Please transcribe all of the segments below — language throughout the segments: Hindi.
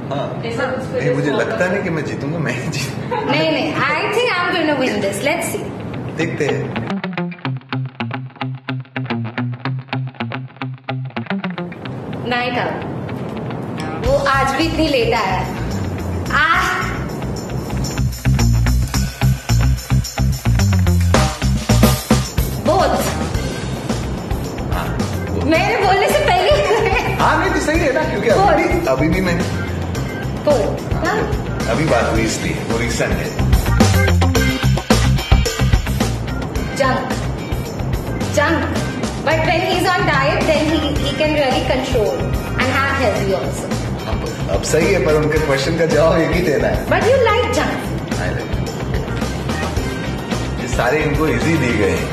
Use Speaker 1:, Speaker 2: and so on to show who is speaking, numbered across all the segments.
Speaker 1: हाँ नहीं, मुझे लगता नहीं कि मैं जीतूंगा, मैं ही जीतूंगा।
Speaker 2: नहीं, I think I am going to win this, let's see.
Speaker 1: देखते हैं।
Speaker 2: नाइट आउट, वो आज भी इतनी लेट आया। बोथ मेरे बोलने से पहले।
Speaker 1: हाँ नहीं तो सही है ना, क्योंकि अभी भी मैं अभी बात हुई इसलिए, वो रीसेंट है।
Speaker 2: Junk. But when he's on diet, then he can really control and have healthy also.
Speaker 1: अब सही है, पर उनके क्वेश्चन का जवाब एक ही देना है।
Speaker 2: But you like junk.
Speaker 1: I like junk. ये सारे इनको इजी दिए गए हैं।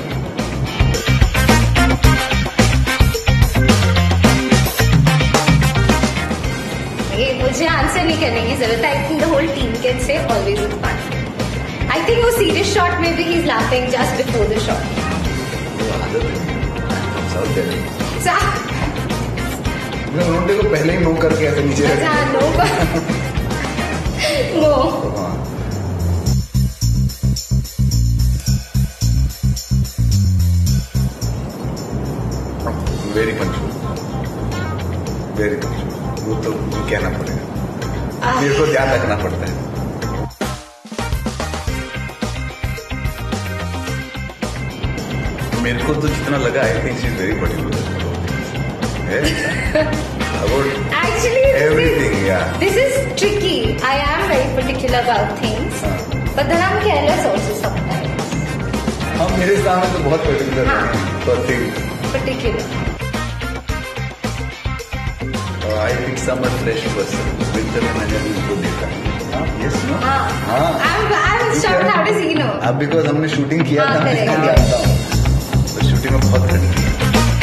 Speaker 2: मुझे आंसर नहीं करने की जरूरत है। I think the whole team can say always is fun. I think वो सीरियस शॉट में भी ही is laughing just before the shot.
Speaker 1: रोंडे को पहले ही नो करके ऐसे नीचे
Speaker 2: no
Speaker 1: very punctual, very punctual, वो तो कहना पड़ेगा, मेरे को ध्यान रखना पड़ता है। मेरे को तो जितना लगा, I think she is very particular
Speaker 2: actually
Speaker 1: everything. Yeah,
Speaker 2: this is tricky. I am very particular about things, but then I'm careless also sometimes.
Speaker 1: हम मेरे सामने तो बहुत पर्टिकुलर हैं,
Speaker 2: particular.
Speaker 1: I think summer fresh person. Winter में मैंने भी उनको देखा। Yes, no? हाँ।
Speaker 2: I'm shocked. How does he know?
Speaker 1: अब because हमने शूटिंग किया था, मैं जानता हूँ। तो शूटिंग में बहुत लड़की है।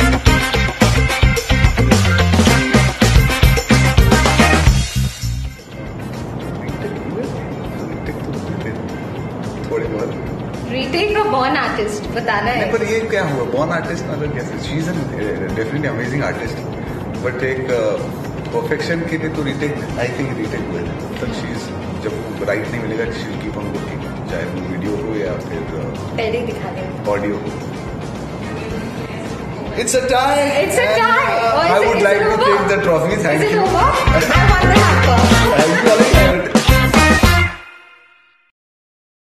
Speaker 1: थोड़ी बहुत।
Speaker 2: रीटेक और बॉर्न आर्टिस्ट बताना है।
Speaker 1: पर ये क्या हुआ, बॉर्न आर्टिस्ट मतलब कैसे? She is definitely amazing artist, but एक परफेक्शन के लिए तो रीटेक, आई थिंक रीटेक हुआ है। मतलब शी इज, जब राइट नहीं मिलेगा she will keep on working, चाहे वो वीडियो हो या फिर
Speaker 2: पहले ही दिखा दें
Speaker 1: audio. It's a tie.
Speaker 2: It's a tie.
Speaker 1: I would like to take the trophy. Thank you.
Speaker 2: Is it over? I won the hamper.